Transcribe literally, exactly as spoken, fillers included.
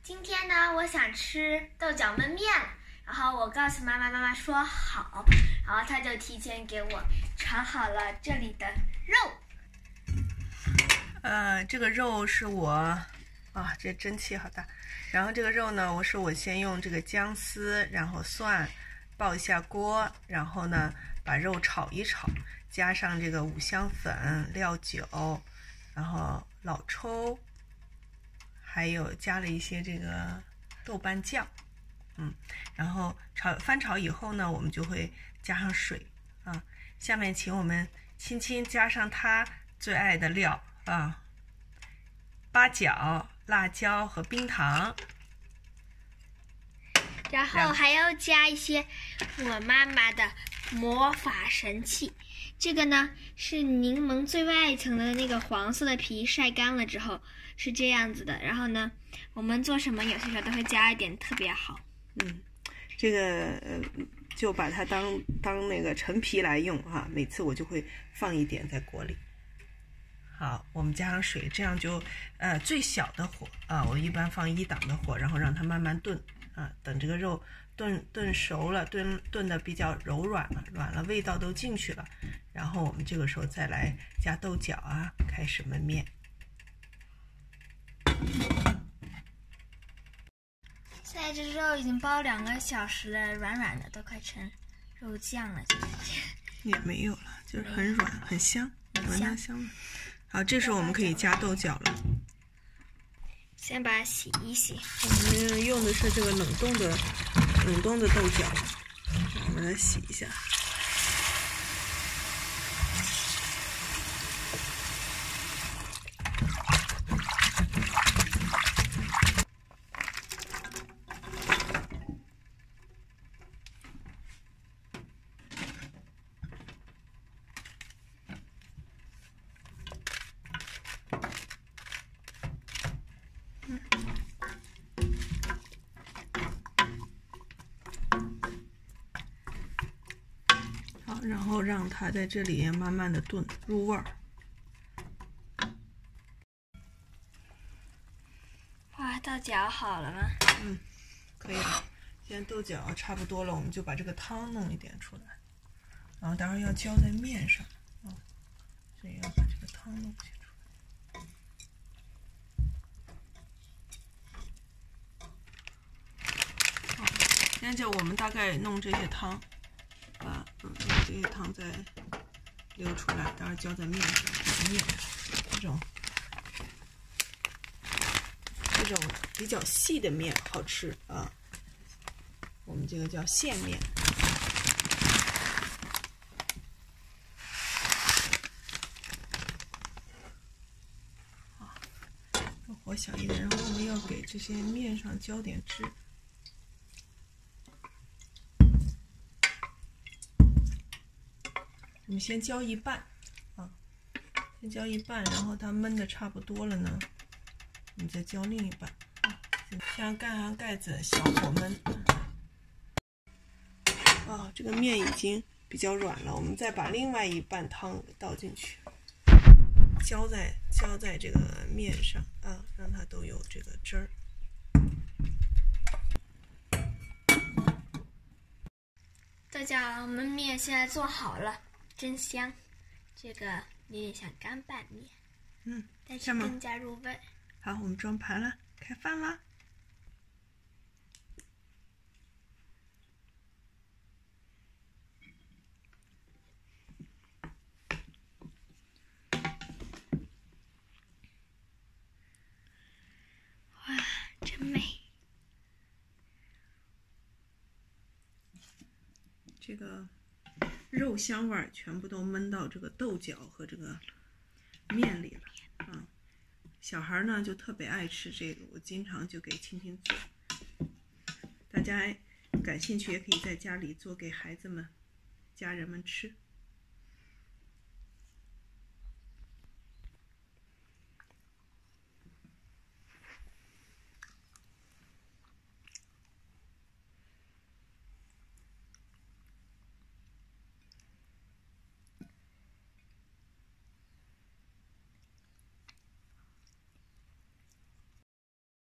今天呢，我想吃豆角焖面，然后我告诉妈妈，妈妈说好，然后她就提前给我炒好了这里的肉。 呃，这个肉是我啊，这蒸汽好大。然后这个肉呢，我是我先用这个姜丝，然后蒜爆一下锅，然后呢把肉炒一炒，加上这个五香粉、料酒，然后老抽，还有加了一些这个豆瓣酱，嗯，然后炒翻炒以后呢，我们就会加上水啊。下面请我们轻轻加上他最爱的料啊，八角、辣椒和冰糖， 然后还要加一些我妈妈的魔法神器。这个呢是柠檬最外层的那个黄色的皮晒干了之后是这样子的。然后呢，我们做什么有些时候都会加一点，特别好。 嗯，这个呃就把它当当那个陈皮来用哈、啊。每次我就会放一点在锅里。好，我们加上水，这样就呃最小的火啊，我一般放一档的火，然后让它慢慢炖啊，等这个肉炖炖熟了，炖炖的比较柔软了，软了味道都进去了，然后我们这个时候再来加豆角啊，开始焖面。 现在这肉已经煲两个小时了，软软的，都快成肉酱了，就感觉也没有了，就是很软很香，闻到香了。好，这时候我们可以加豆角了。 先把它洗一洗。 我们用的是这个冷冻的冷冻的豆角，我们来洗一下。然后让它在这里慢慢的炖入味儿。 哇，豆角好了吗？ 嗯，可以了。现在豆角差不多了，我们就把这个汤弄一点出来，然后待会儿要浇在面上啊，所以要把这个汤弄些出来。好，现在就我们大概弄这些汤。把嗯这些汤再流出来，待会儿浇在面上。面这种这种比较细的面好吃啊，我们这个叫线面。好，火小一点，然后我们要给这些面上浇点汁。我们先浇一半，啊，先浇一半，然后它焖的差不多了呢，你再浇另一半，啊，先盖上盖子，小火焖。啊，这个面已经比较软了，我们再把另外一半汤倒进去，浇在浇在这个面上，啊，让它都有这个汁儿。 豆角焖面现在做好了。真香，这个有点像干拌面， 嗯， 但是更加入味。 好，我们装盘了，开饭啦！ 哇，真美！ 这个。肉香味儿全部都焖到这个豆角和这个面里了啊！小孩呢就特别爱吃这个，我经常就给青青做。大家感兴趣也可以在家里做给孩子们、家人们吃。